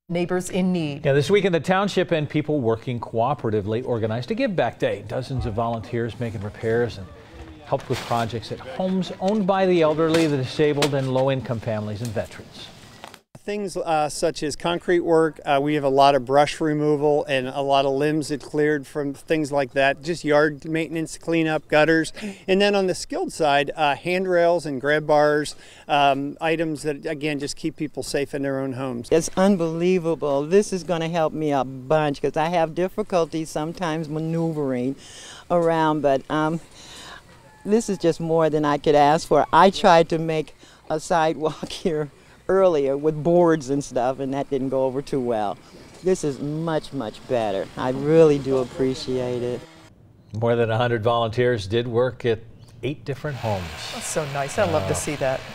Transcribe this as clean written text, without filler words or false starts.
Neighbors in need. Yeah, this weekend the Township and People Working Cooperatively organized a Give Back Day. Dozens of volunteers making repairs and helped with projects at homes owned by the elderly, the disabled, and low-income families and veterans. Things such as concrete work, we have a lot of brush removal and a lot of limbs that cleared from things like that, just yard maintenance, cleanup, gutters. And then on the skilled side, handrails and grab bars, items that again just keep people safe in their own homes. It's unbelievable. This is going to help me a bunch because I have difficulty sometimes maneuvering around, but this is just more than I could ask for. I tried to make a sidewalk here earlier with boards and stuff, and that didn't go over too well. This is much, much better. I really do appreciate it. More than 100 volunteers did work at 8 different homes. That's so nice. I love to see that.